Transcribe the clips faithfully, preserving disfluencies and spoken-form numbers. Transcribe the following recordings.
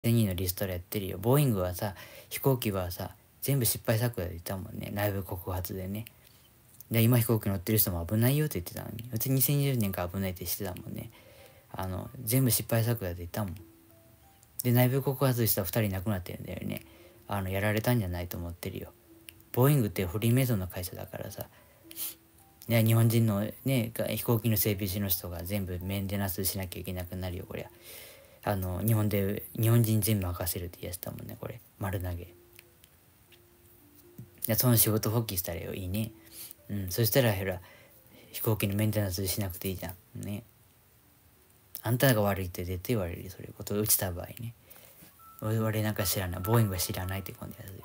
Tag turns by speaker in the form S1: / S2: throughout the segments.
S1: にいのリストラやってるよ。ボーイングはさ、飛行機はさ、全部失敗作で言ったもんね。内部告発でね。で、今飛行機乗ってる人も危ないよって言ってたのに。うちにせんにじゅうねんから危ないってしてたもんね。あの、全部失敗作だって言ったもん。で、内部告発したふたり亡くなってるんだよね。あの、やられたんじゃないと思ってるよ。ボーイングってフリーメイソンの会社だからさ。ね、日本人のね、飛行機の整備士の人が全部メンテナンスしなきゃいけなくなるよ、こりゃ。あの日本で日本人全部任せるって言いやしたもんね、これ丸投げ。いや、その仕事放棄したらよ、いいね。うん、そしたらほら飛行機のメンテナンスしなくていいじゃんね。あんたが悪いって絶対言われるよ、そういうこと打ちた場合ね。俺俺なんか知らない、ボーイングは知らないって今度やる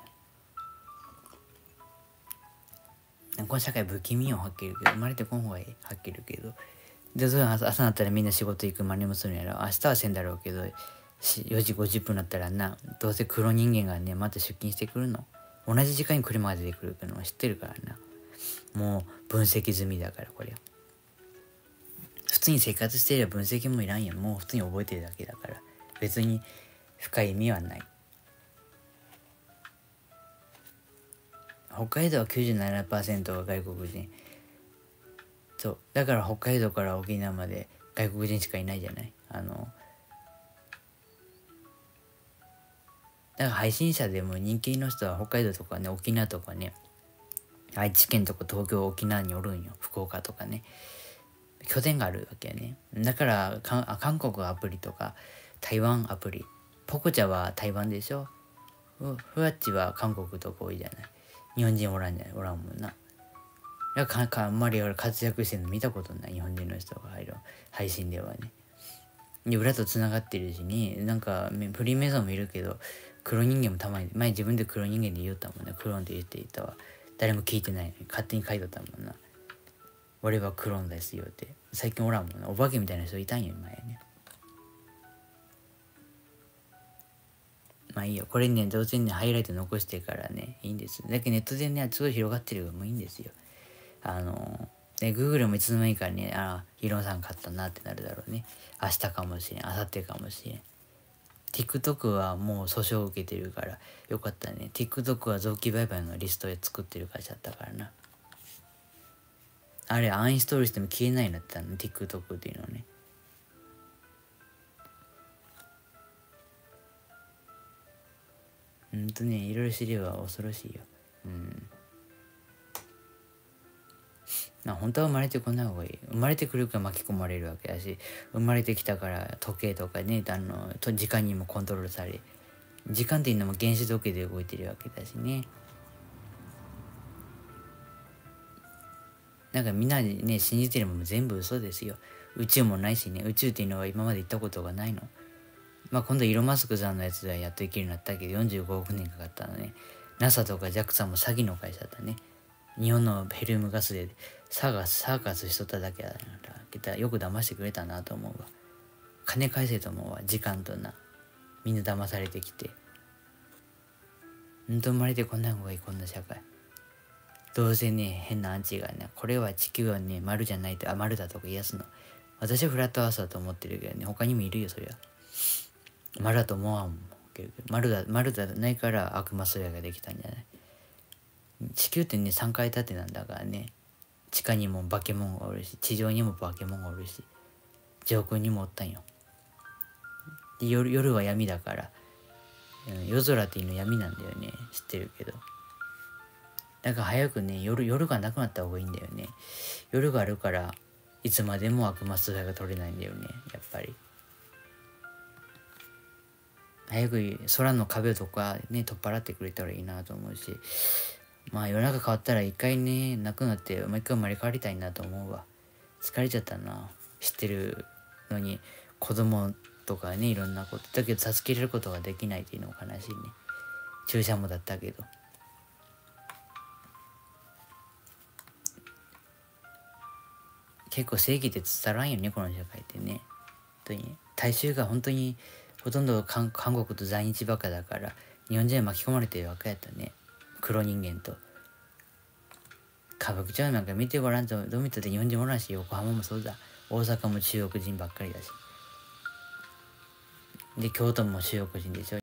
S1: よ。この社会不気味よ、はっきり言うけど。生まれてこん方がいい、はっきり言うけど。で、それ朝朝になったらみんな仕事行く、真似もするんやろ。明日はせんだろうけど、よじごじゅっぷんになったらな、どうせ黒人間がね、また出勤してくるの。同じ時間に車が出てくるのは知ってるからな。もう分析済みだから、これは。普通に生活していれば分析もいらんやん。もう普通に覚えてるだけだから。別に深い意味はない。北海道は きゅうじゅうななパーセント が外国人。そう。だから北海道から沖縄まで外国人しかいないじゃない。あの、だから配信者でも人気の人は北海道とかね、沖縄とかね、愛知県とか東京、沖縄におるんよ。福岡とかね。拠点があるわけやね。だからか韓国アプリとか台湾アプリ。ポコチャは台湾でしょ。ふふわっちは韓国とか多いじゃない。日本人おらんじゃない、おらんもんな。だからかあんまり俺活躍してるの見たことない、日本人の人が入る配信ではね。で裏とつながってるしね、なんかフリーメゾンもいるけど、黒人間もたまに、前自分で黒人間で言ったもんね。クローンって言っていたわ。誰も聞いてないのに勝手に書いとったもんな。俺はクローンですよって。最近おらんもんな。お化けみたいな人いたんよ、前ね。まあいいよ。これね、どうせね、ハイライト残してからね、いいんです。だけどネットでね、すごい広がってるからもういいんですよ。あの、で、Google もいつの間にかね、ああ、ヒロさん買ったなってなるだろうね。明日かもしれん、明後日かもしれん。TikTok はもう訴訟を受けてるからよかったね。TikTok は臓器売買のリストで作ってる会社だったからな。あれ、アンインストールしても消えないんだったの、TikTok っていうのはね。ほんとね、いろいろ知れば恐ろしいよ。うん。まあ本当は生まれてこない方がいい。生まれてくるから巻き込まれるわけだし、生まれてきたから時計とかね、あの、と時間にもコントロールされ、時間っていうのも原子時計で動いてるわけだしね。なんかみんなでね、信じてるもの全部嘘ですよ。宇宙もないしね、宇宙っていうのは今まで行ったことがないの。まあ今度イーロン・マスクさんのやつではやっと行けるようになったけど、よんじゅうごおくねんかかったのね。ナサ とか ジャクサ も詐欺の会社だったね。日本のヘリウムガスでサーカス、サーカスしとっただけだから、よく騙してくれたなと思うわ。金返せと思うわ、時間とな。みんな騙されてきて。うんと生まれてこんな方がいい、こんな社会。どうせね、変なアンチがね、これは地球はね、丸じゃないと、あ、丸だとか言いやすの。私はフラットアースだと思ってるけどね、他にもいるよ、そりゃ。丸だと思わんもん。丸だ、丸だないから悪魔それができたんじゃない。地球ってね、さんかい建てなんだからね。地下にも化け物がおるし、地上にも化け物がおるし、上空にもおったんよ。で、夜、夜は闇だから、うん、夜空っていうの闇なんだよね。知ってるけど。だから早くね、夜、夜がなくなった方がいいんだよね。夜があるから、いつまでも悪魔素材が取れないんだよね、やっぱり。早く空の壁とかね、取っ払ってくれたらいいなと思うし、まあ世の中変わったら一回ね、なくなって、もう一回生まれ変わりたいなと思うわ。疲れちゃったな。知ってるのに、子供とかね、いろんなこと。だけど助けれることができないっていうのも悲しいね。注射もだったけど。結構正義って伝わらんよね、この社会ってね。本当に。大衆が本当に、ほとんど韓国と在日ばっかだから、日本人は巻き込まれてるわけやったね。黒人間と。歌舞伎町なんか見てごらんと、どう見たって日本人おらんし、横浜もそうだ。大阪も中国人ばっかりだし。 で京都も中国人でしょ。